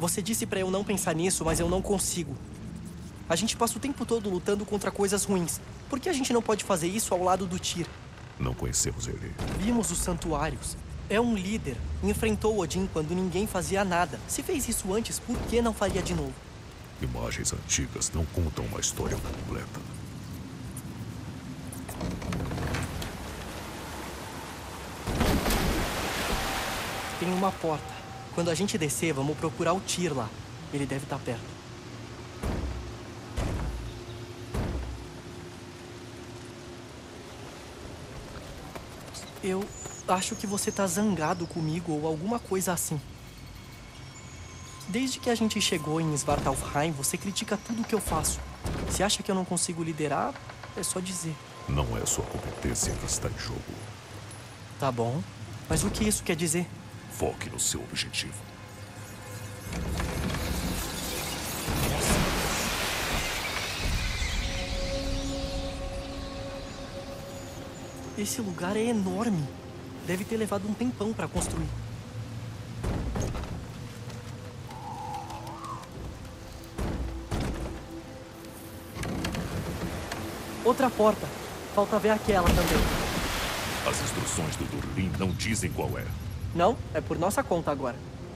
Você disse pra eu não pensar nisso, mas eu não consigo. A gente passa o tempo todo lutando contra coisas ruins. Por que a gente não pode fazer isso ao lado do Tyr? Não conhecemos ele. Vimos os santuários. É um líder. Enfrentou Odin quando ninguém fazia nada. Se fez isso antes, por que não faria de novo? Imagens antigas não contam uma história completa. Tem uma porta. Quando a gente descer, vamos procurar o Tyr lá. Ele deve estar perto. Eu acho que você tá zangado comigo ou alguma coisa assim. Desde que a gente chegou em Svartalfheim, você critica tudo que eu faço. Se acha que eu não consigo liderar, é só dizer. Não é sua competência que está em jogo. Tá bom. Mas o que isso quer dizer? Foque no seu objetivo. Esse lugar é enorme. Deve ter levado um tempão pra construir. Outra porta. Falta ver aquela também. As instruções do Durlin não dizem qual é. Não, é por nossa conta agora.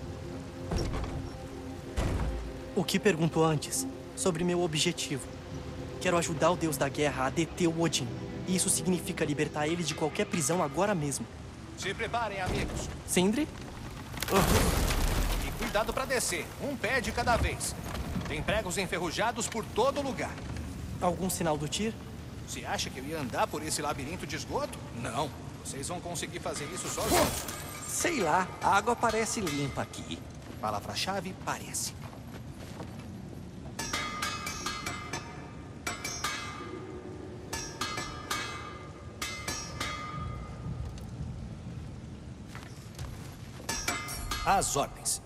O que perguntou antes? Sobre meu objetivo. Quero ajudar o deus da guerra a deter o Odin. E isso significa libertar ele de qualquer prisão agora mesmo. Se preparem, amigos. Sindri? E cuidado pra descer. Um pé de cada vez. Tem pregos enferrujados por todo lugar. Algum sinal do Tyr? Você acha que eu ia andar por esse labirinto de esgoto? Não. Vocês vão conseguir fazer isso sozinhos. Sei lá, a água parece limpa aqui. Palavra-chave, parece. Às ordens.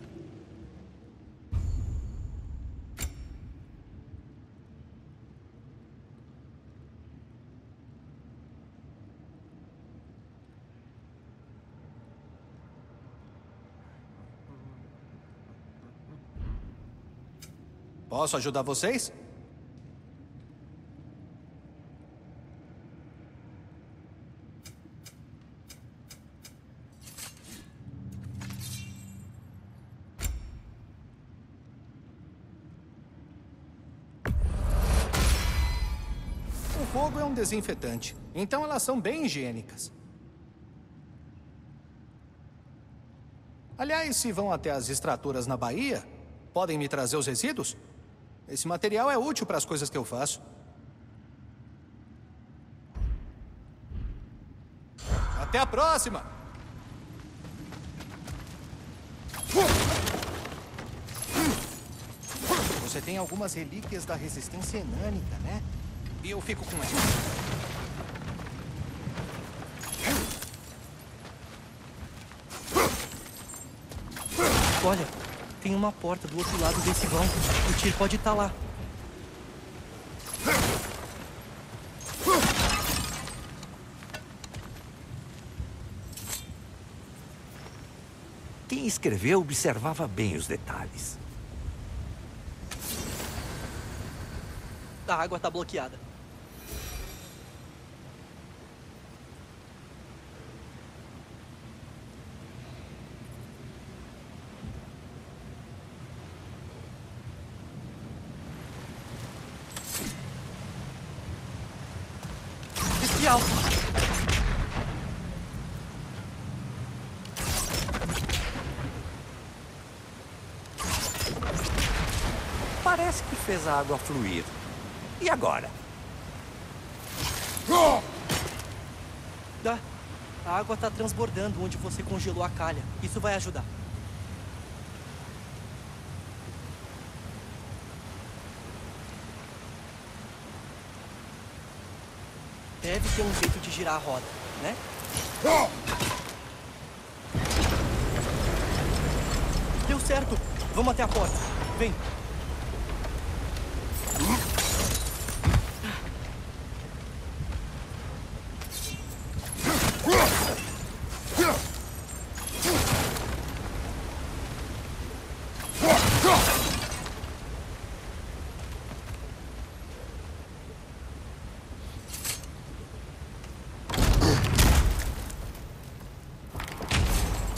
Posso ajudar vocês? O fogo é um desinfetante, então elas são bem higiênicas. Aliás, se vão até as extratoras na Bahia, podem me trazer os resíduos? Esse material é útil para as coisas que eu faço. Até a próxima! Você tem algumas relíquias da resistência enânica, né? E eu fico com elas. Olha, tem uma porta do outro lado desse vão. O Tyr pode estar lá. Quem escreveu observava bem os detalhes. A água tá bloqueada. Espial! Parece que fez a água fluir. E agora? A água tá transbordando onde você congelou a calha. Isso vai ajudar. Deve ter um jeito de girar a roda, né? Deu certo! Vamos até a porta. Vem!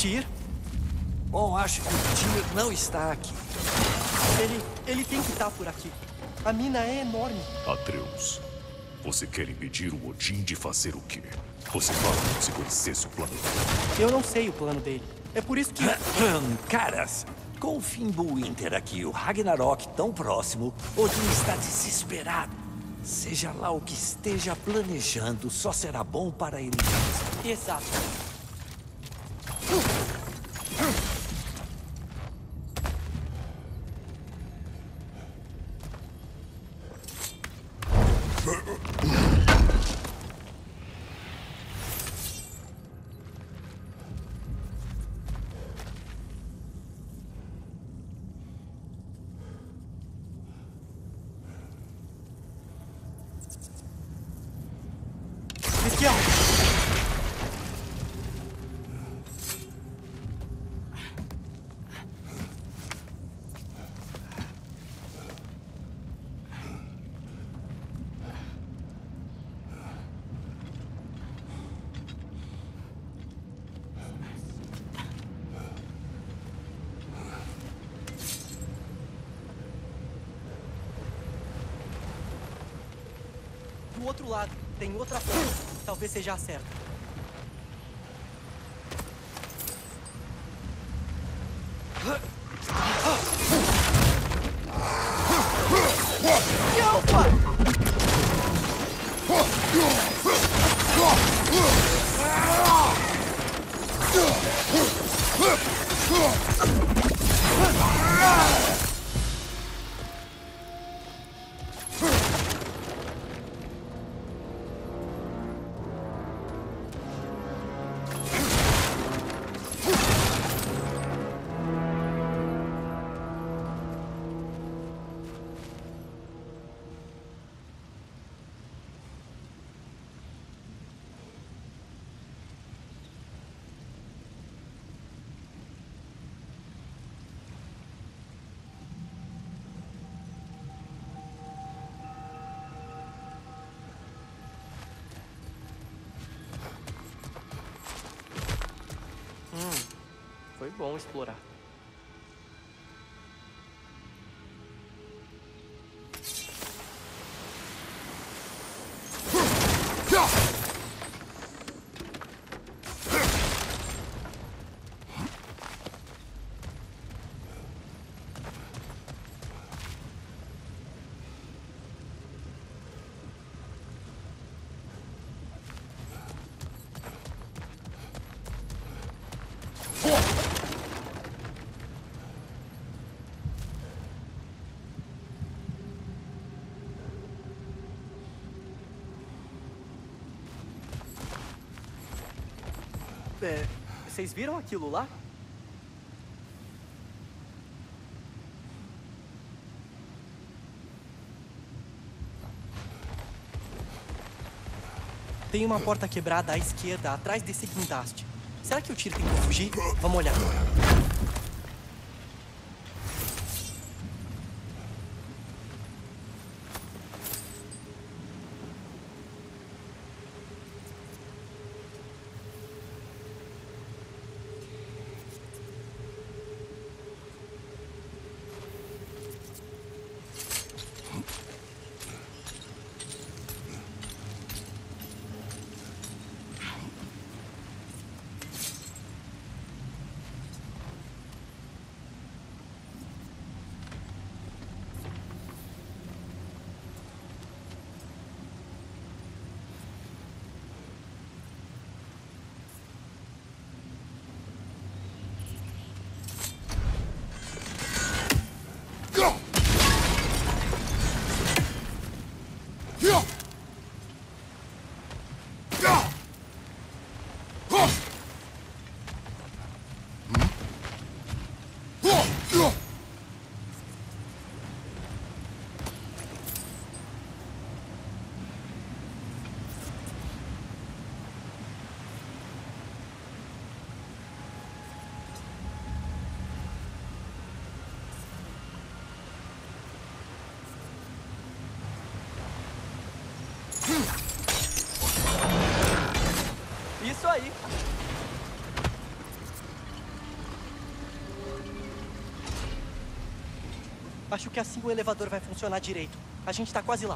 Tyr? Bom, acho que o Tyr não está aqui. Ele tem que estar por aqui. A mina é enorme. Atreus, você quer impedir o Odin de fazer o quê? Você fala como se conhecesse o plano dele. Eu não sei o plano dele. É por isso que... Caras, com o Fimbulwinter aqui, o Ragnarok tão próximo, Odin está desesperado. Seja lá o que esteja planejando, só será bom para ele mesmo. Exato. Espião! Do outro lado, tem outra porta. Talvez seja a certa. Foi bom explorar. Vocês viram aquilo lá? Tem uma porta quebrada à esquerda, atrás desse guindaste. Será que o Tyr tem que fugir? Vamos olhar. Isso aí. Acho que assim o elevador vai funcionar direito. A gente tá quase lá.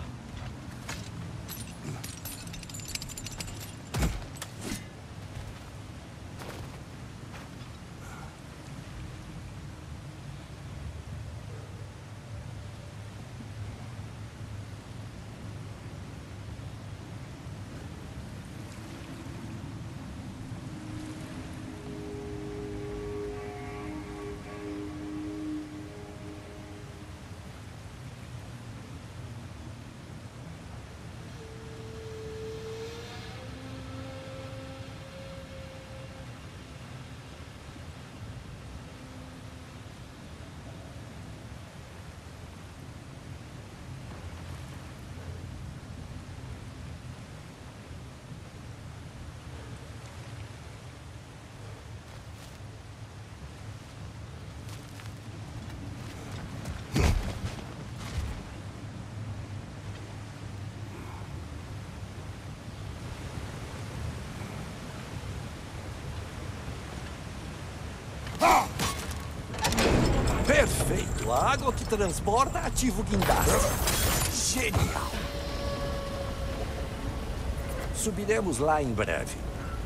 Perfeito! A água que transporta ativa o guindaste. Genial! Subiremos lá em breve.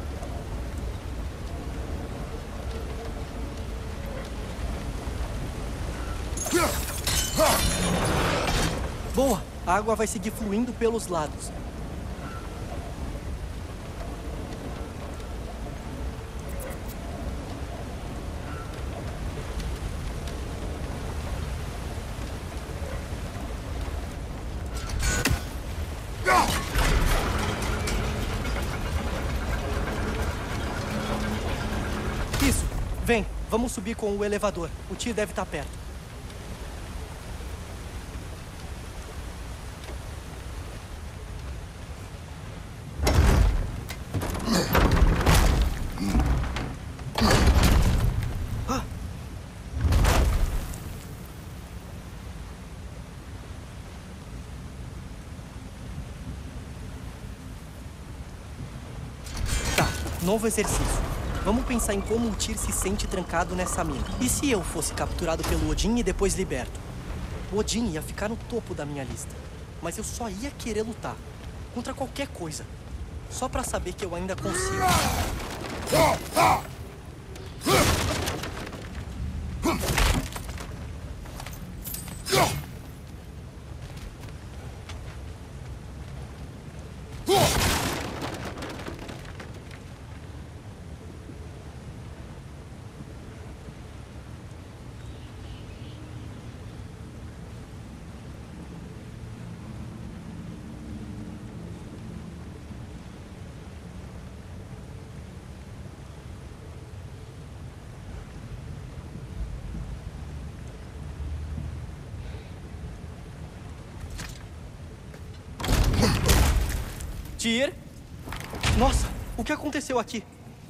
Boa! A água vai seguir fluindo pelos lados. Isso! Vem, vamos subir com o elevador. O tio deve estar perto. Novo exercício. Vamos pensar em como o Tyr se sente trancado nessa mina. E se eu fosse capturado pelo Odin e depois liberto? O Odin ia ficar no topo da minha lista. Mas eu só ia querer lutar. Contra qualquer coisa. Só pra saber que eu ainda consigo. Tyr? Nossa, o que aconteceu aqui?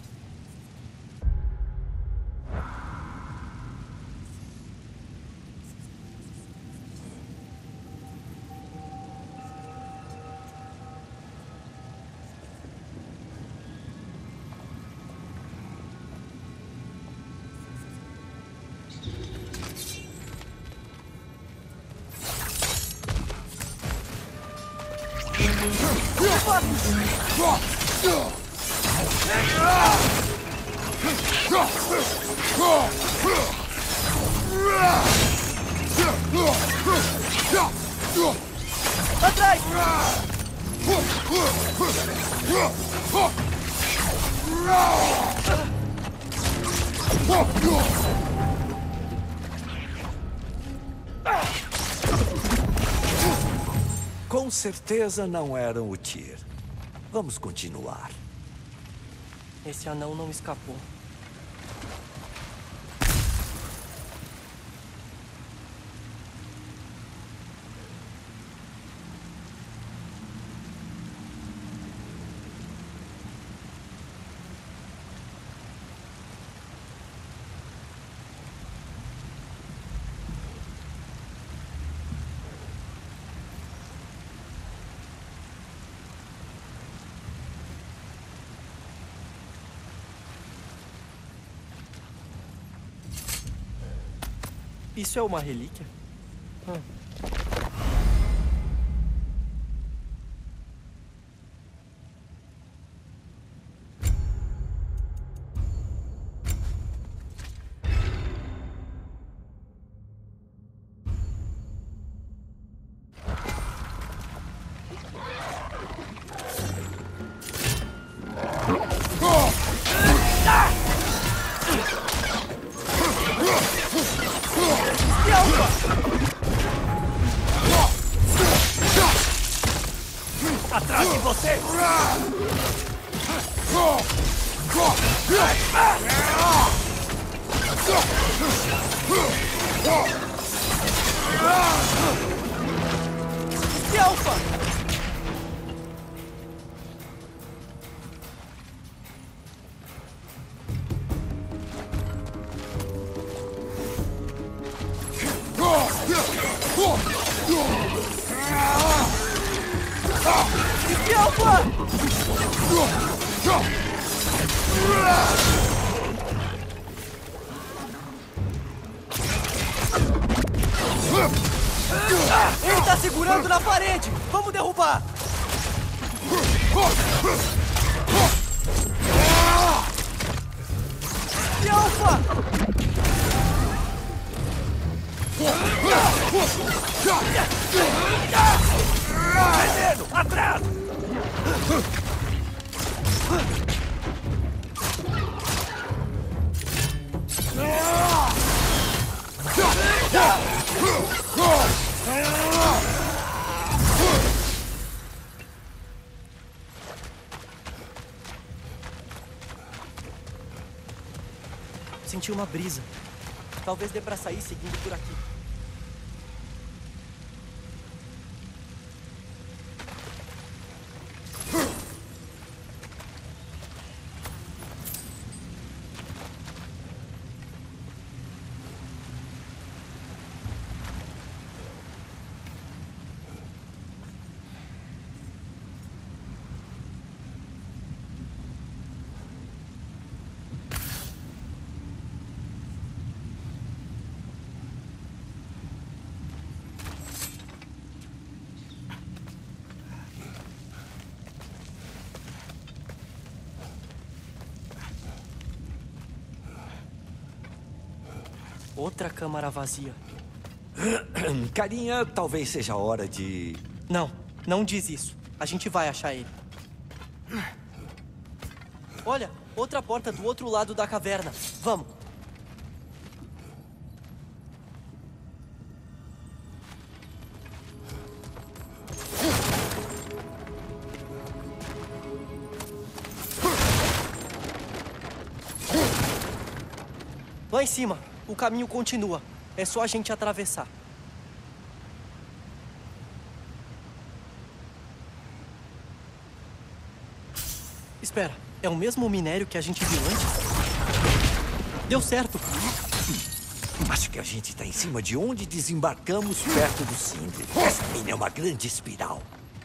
Atrás! Com certeza não eram o Tyr. Vamos continuar. Esse anão não escapou. Isso é uma relíquia? Atrás de você! Alpha! Ele tá segurando na parede! Vamos derrubar! Alpha! Veneno! Atrás! Senti uma brisa. Talvez dê pra sair seguindo por aqui. Outra câmara vazia. Carinha, talvez seja a hora de... Não, não diz isso. A gente vai achar ele. Olha, outra porta do outro lado da caverna. Vamos. Lá em cima, o caminho continua. É só a gente atravessar. Espera, é o mesmo minério que a gente viu antes? Deu certo. Acho que a gente está em cima de onde desembarcamos perto do Sindri. Essa mina é uma grande espiral.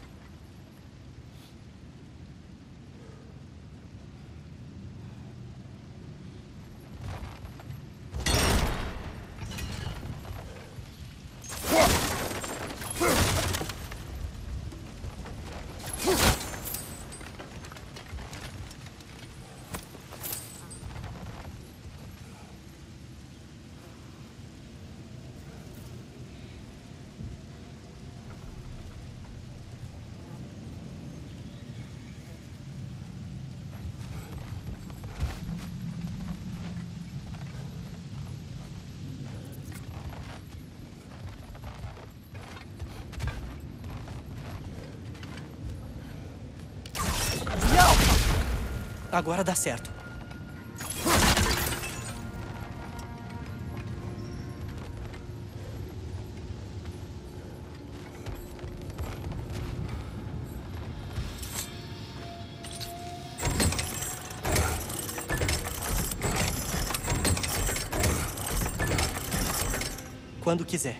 Agora dá certo. Quando quiser.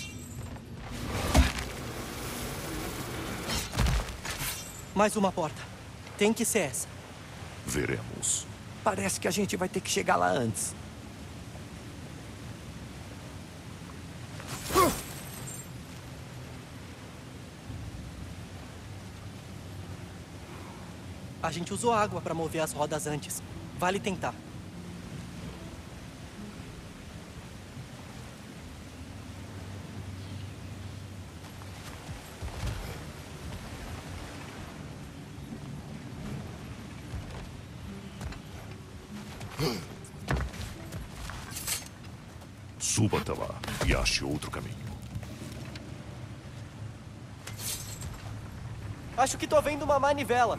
Mais uma porta. Tem que ser essa. Veremos. Parece que a gente vai ter que chegar lá antes. A gente usou água para mover as rodas antes. Vale tentar. Suba até lá e ache outro caminho. Acho que tô vendo uma manivela.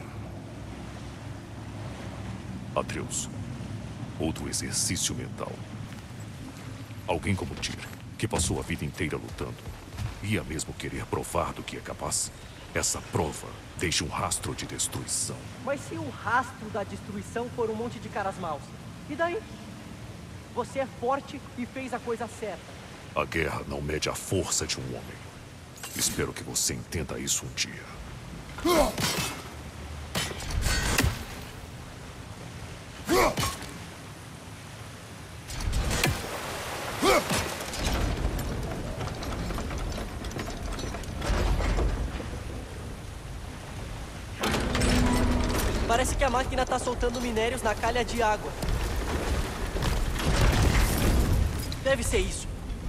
Atreus, outro exercício mental. Alguém como Tyr, que passou a vida inteira lutando, ia mesmo querer provar do que é capaz? Essa prova deixa um rastro de destruição. Mas se o rastro da destruição for um monte de caras maus? E daí? Você é forte e fez a coisa certa. A guerra não mede a força de um homem. Espero que você entenda isso um dia. Parece que a máquina tá soltando minérios na calha de água. Deve ser isso.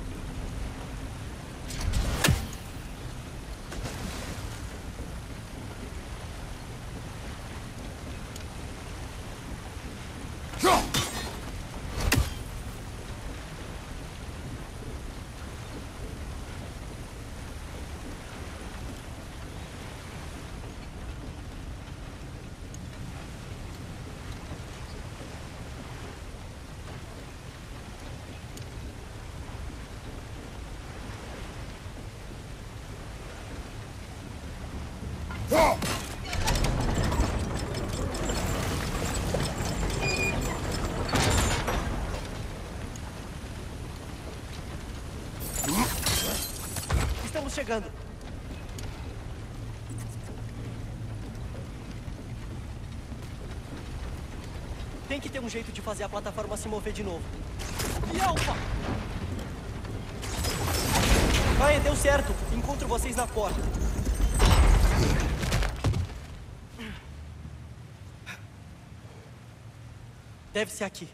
Estamos chegando. Tem que ter um jeito de fazer a plataforma se mover de novo. E Alpha! Vai, deu certo. Encontro vocês na porta. Deve ser aqui.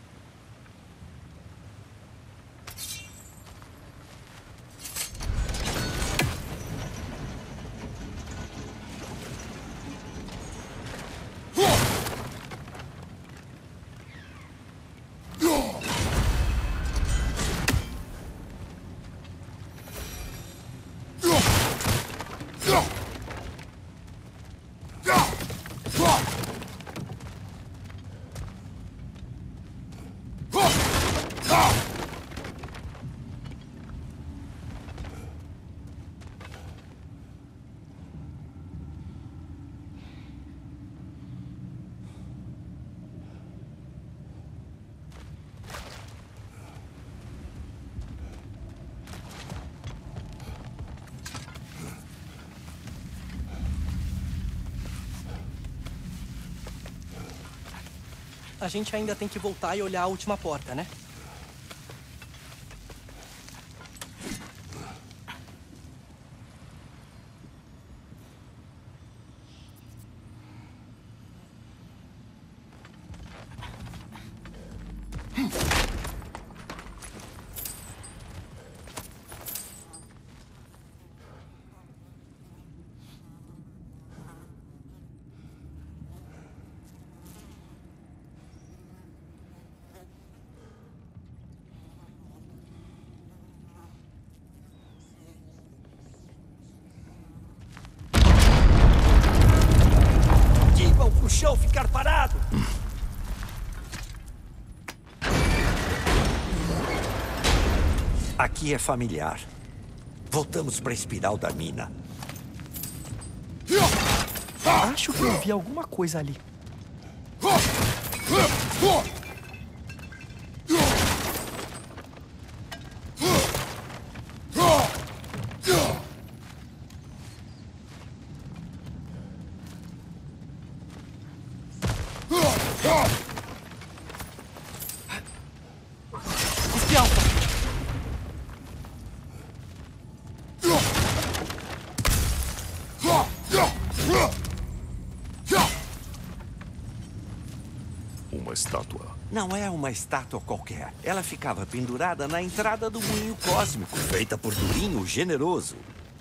A gente ainda tem que voltar e olhar a última porta, né? O chão ficar parado. Aqui é familiar. Voltamos para a espiral da mina. Acho que eu vi alguma coisa ali. estátua. Não é uma estátua qualquer. Ela ficava pendurada na entrada do moinho cósmico, feita por Durinho o Generoso.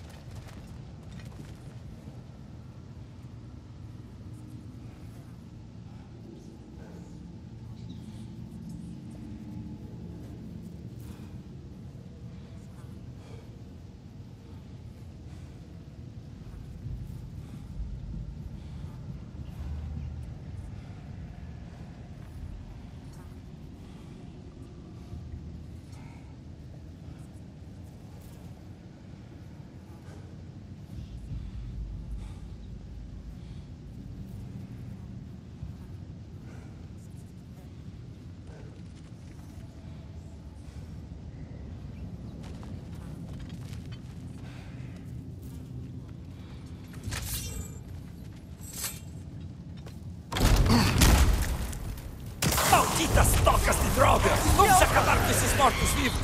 Malditas tocas de droga! Vamos acabar com esses mortos-vivos!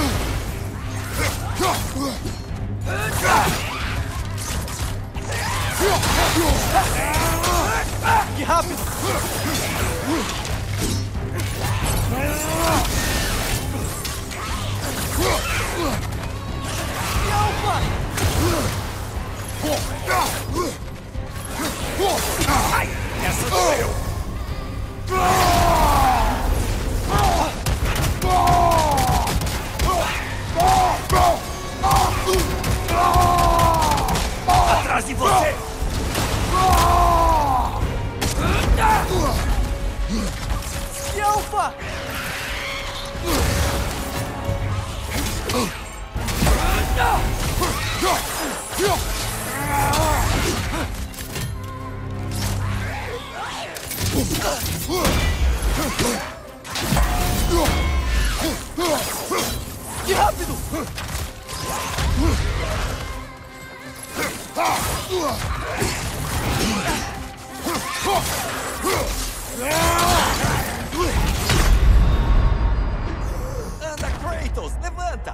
Que rápido! Ai, essa doeu! Atrás de você! Yelfa! Que rápido! Anda, Kratos! Levanta!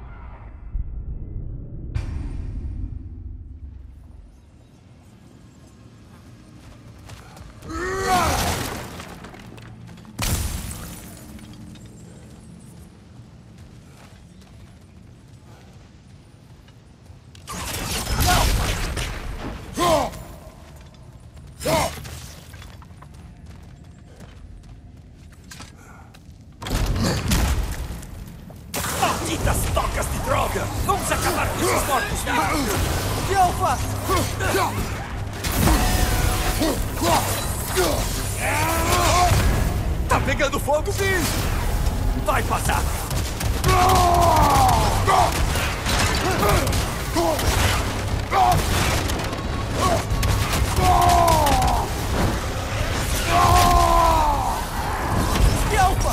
Malditas tocas de droga! Vamos acabar com esses mortos-vivos! Yelfa! Tá pegando fogo, bicho! Vai passar! Yelfa!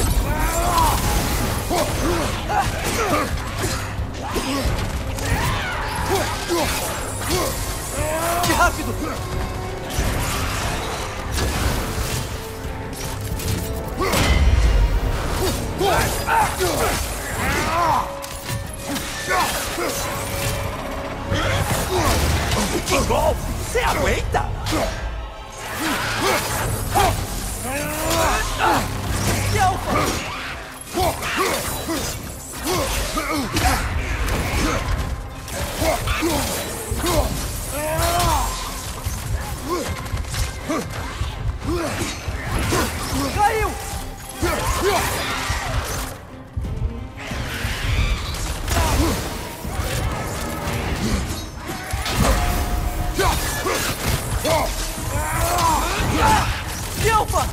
Que rápido! Que golpe! Você aguenta? Yelfa! Caiu! Yelfa!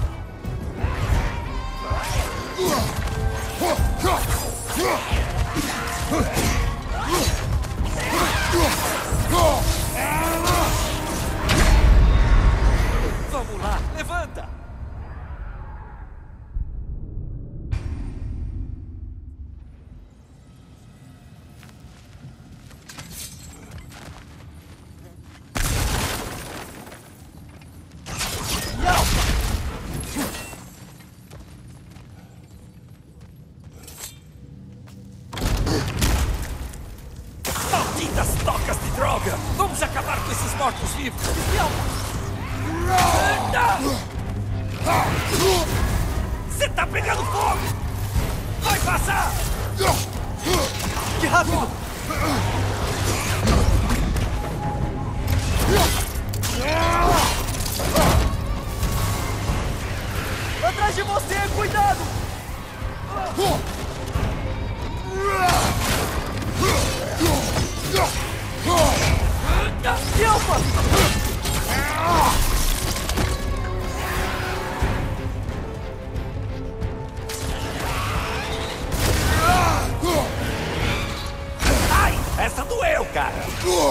Vamos lá, levanta! Malditas tocas de droga! Vamos acabar com esses mortos-vivos! Você tá pegando fogo! Vai passar! Que rápido! Atrás de você, cuidado! Kelpa! Ai, essa doeu, cara!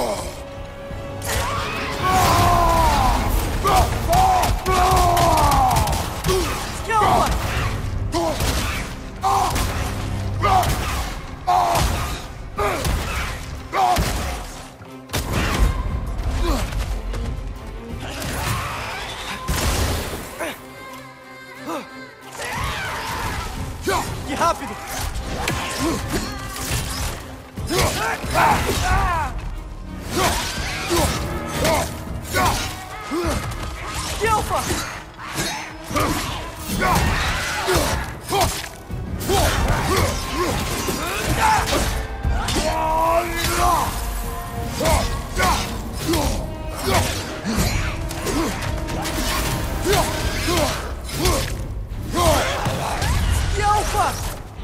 Kelpa! Que rápido! Kelpa! Kelpa!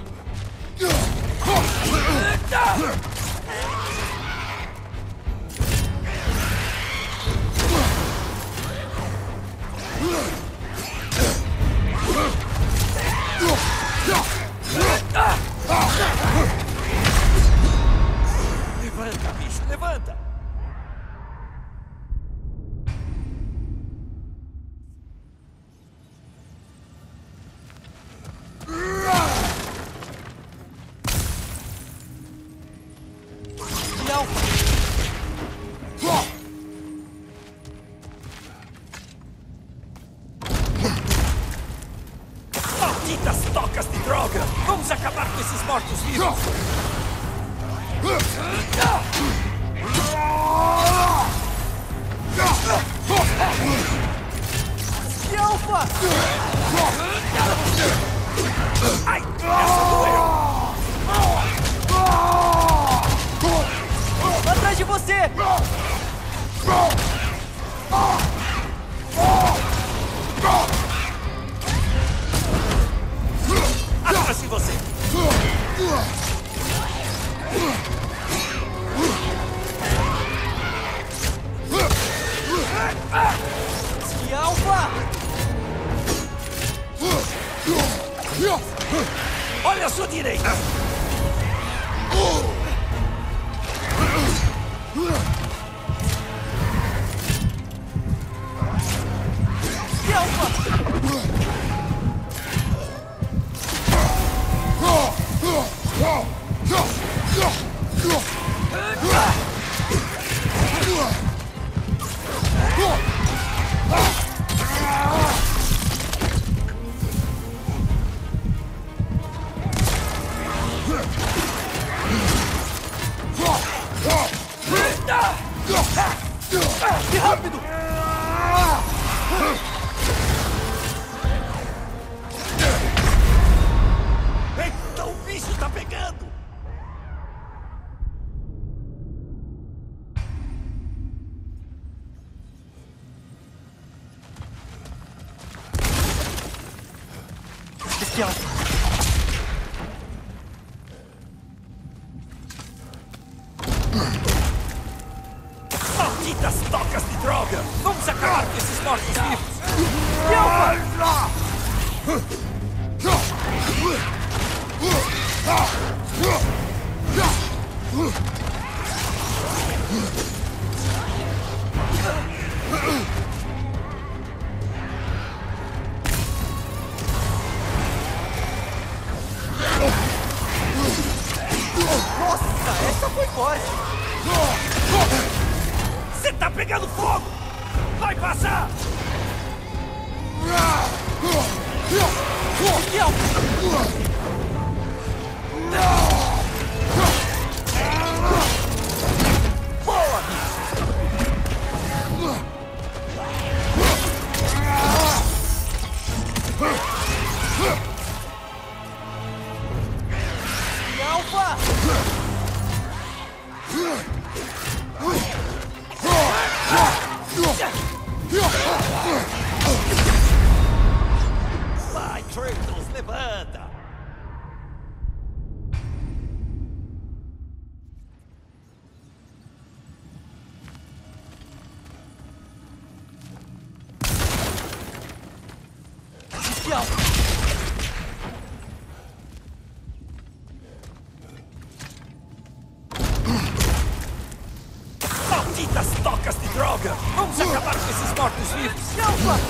Levanta, bicho, levanta! Malditas tocas de droga! Vamos acabar com esses mortos-vivos! Kelpa! Ai, essa doeu! Atrás de você! Atrás de você! Kelpa! Olha a sua direita! Que rápido! Eita, o bicho tá pegando! Kelpa! Malditas tocas de droga! Vamos acabar com esses mortos-vivos! Nossa, essa foi forte! Você tá pegando fogo! Vai passar! Boa! Alpha! Vai, Kratos, levanta! Espião! Malditas tocas de droga! Vamos acabar com esses mortos-vivos! Alpha!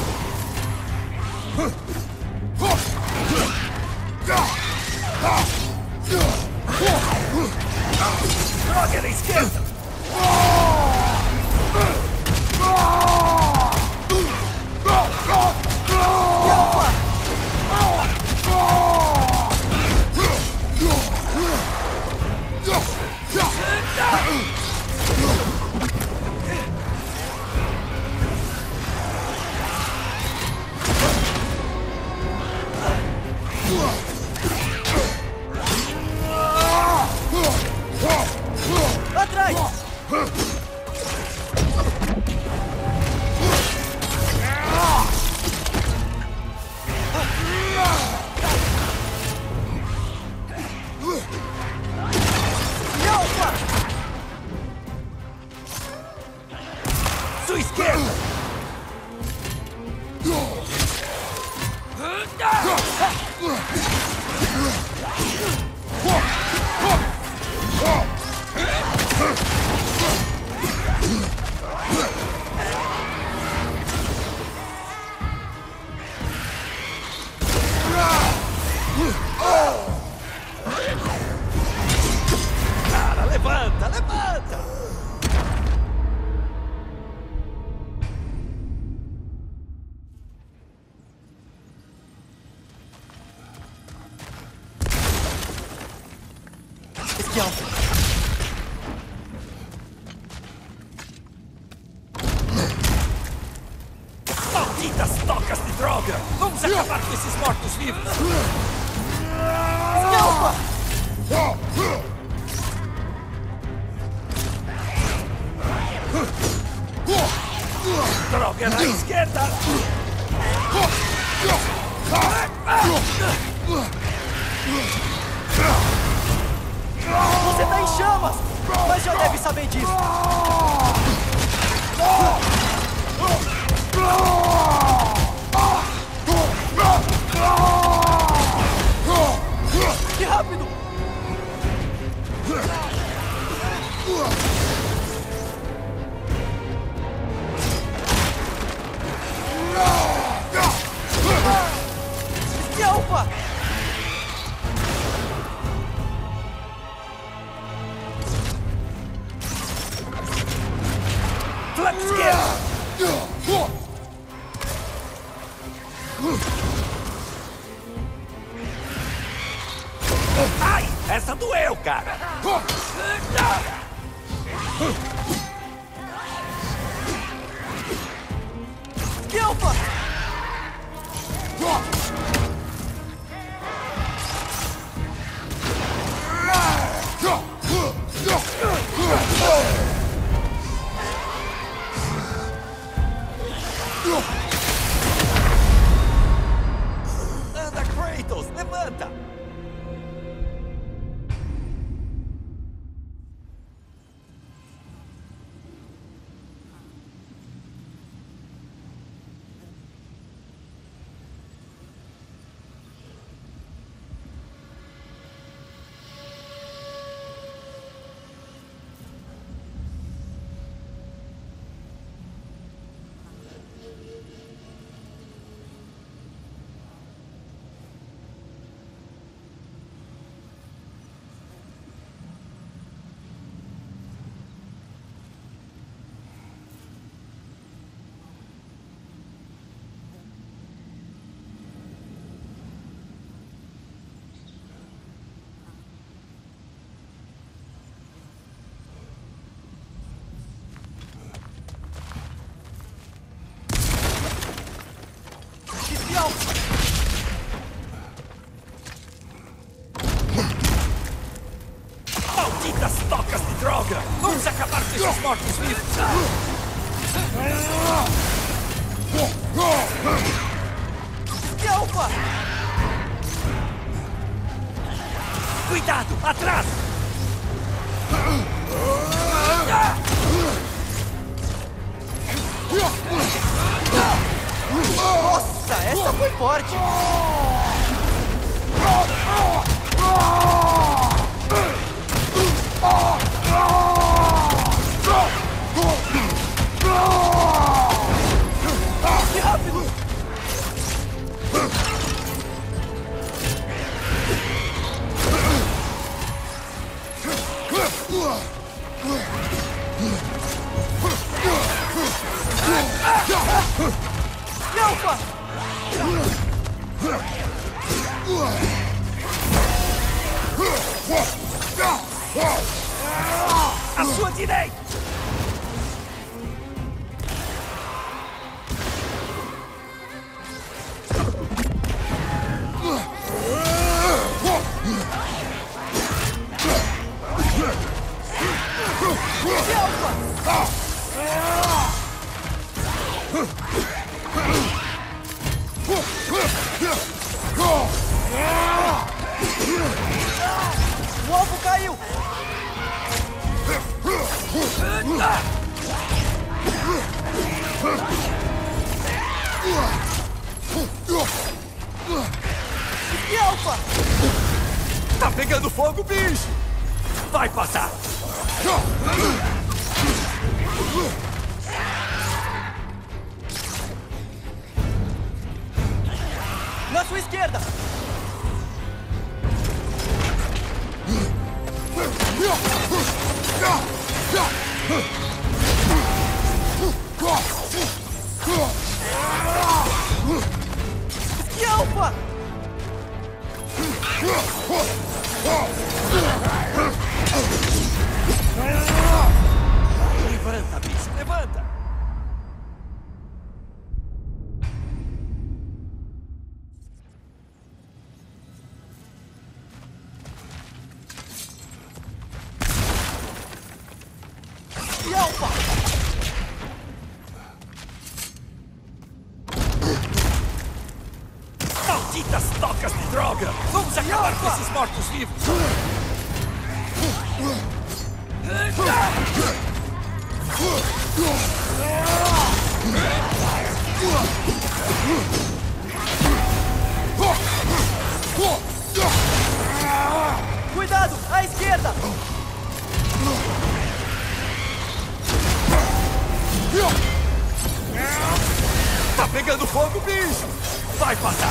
Droga na esquerda! Atrás! Alpha! Sua esquerda! Cara, levanta, levanta! Espião! Malditas tocas de droga! Vamos acabar com esses mortos-vivos! Alpha! Droga na esquerda! Você tá em chamas! Mas já deve saber disso! Que rápido! Que Alpha! Flanco esquerdo! Ai, essa doeu, cara! Que Alpha! Anda, Kratos, levanta! Malditas tocas de droga! Vamos acabar com esses mortos-vivos! Alfa! Cuidado! Atrás! Nossa, essa foi forte! Que rápido! Alfa! À sua direita! O alvo caiu! E Alfa! Tá pegando fogo, bicho! Vai passar! Na sua esquerda! E Alfa! Levanta, bicho! Levanta! E Alfa! Malditas tocas de droga! Vamos acabar com esses mortos-vivos! Cuidado! À esquerda! Tá pegando fogo, bicho! Vai passar!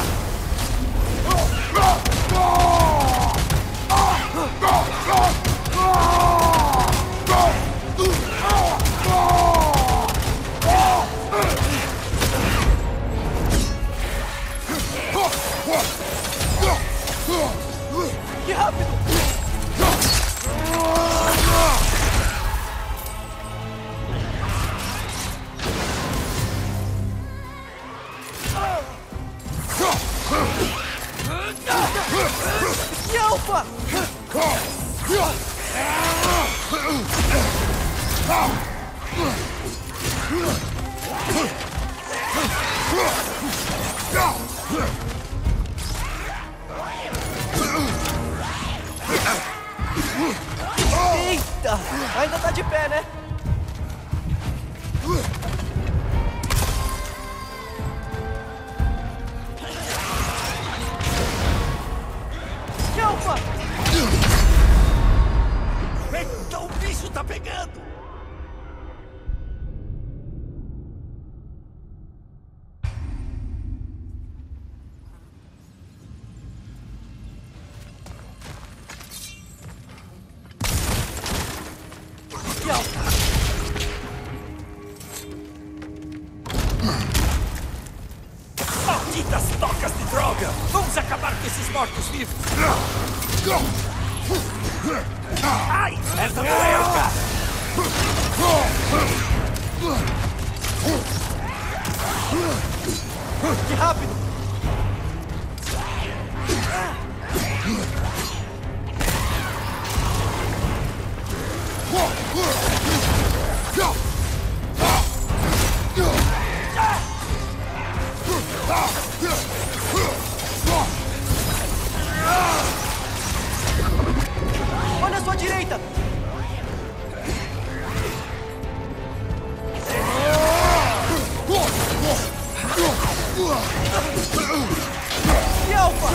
Que rápido! E Alfa! Eita! Ainda tá de pé, né? E Alfa! Eita, o bicho tá pegando! E Alfa! Malditas tocas de droga! Vamos acabar com esses mortos-vivos! Ai! Essa doeu, cara! Que rápido! sua direita! E Alpha!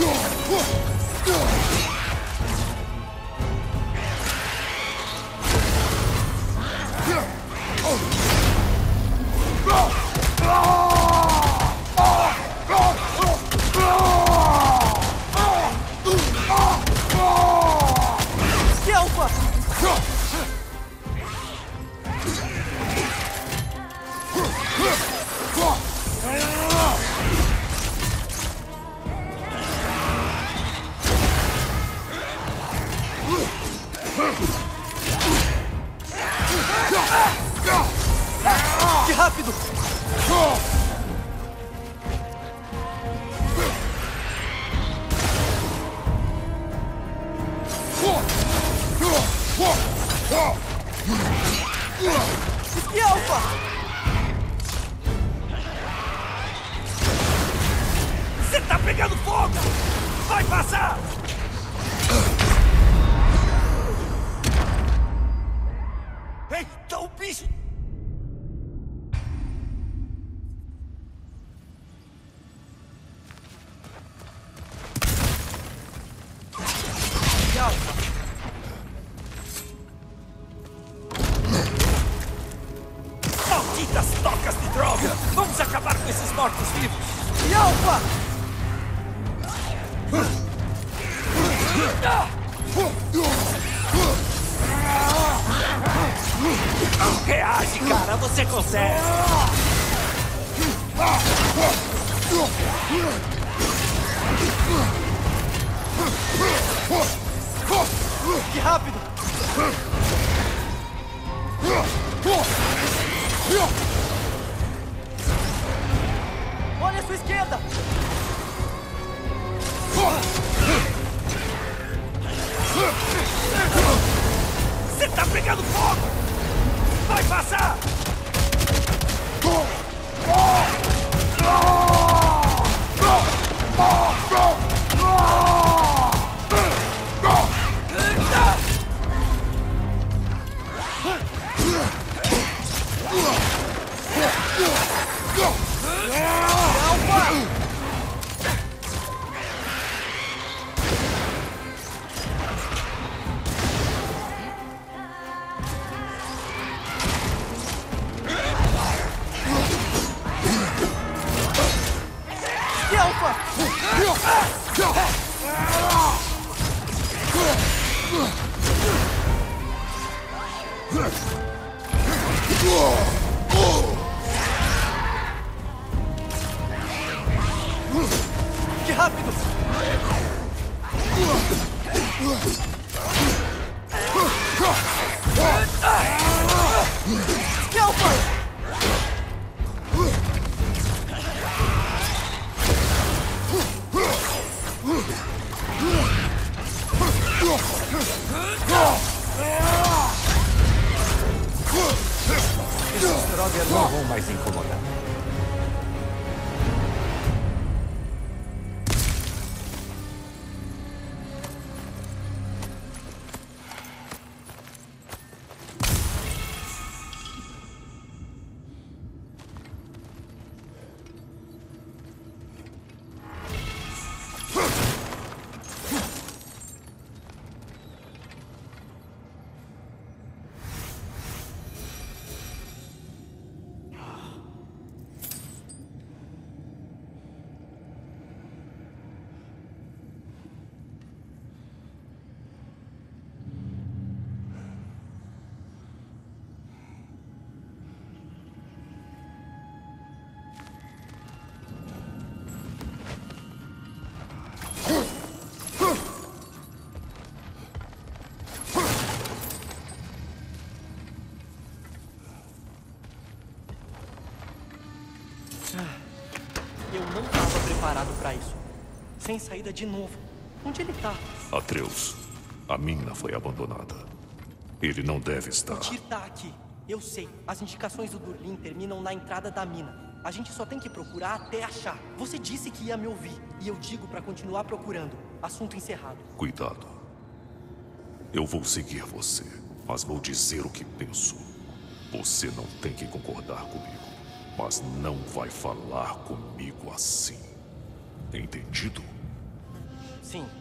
E Alpha! Que rápido! E Alpha! Você tá pegando fogo! Vai passar! Eita, o bicho! E Alpha! Malditas tocas de droga! Vamos acabar com esses mortos-vivos! E Alpha! Reage, cara! Você consegue! Que rápido! Olha a sua esquerda! Você tá pegando fogo! Vai passar! E Alpha! Que rápido! Que Alpha! Esses drogas não vão mais incomodar. Eu não estava preparado para isso. Sem saída de novo. Onde ele tá? Atreus, a mina foi abandonada. Ele não deve estar. O Tyr tá aqui. Eu sei. As indicações do Durlin terminam na entrada da mina. A gente só tem que procurar até achar. Você disse que ia me ouvir. E eu digo para continuar procurando. Assunto encerrado. Cuidado. Eu vou seguir você, mas vou dizer o que penso. Você não tem que concordar comigo, mas não vai falar comigo assim. Entendido? Sim.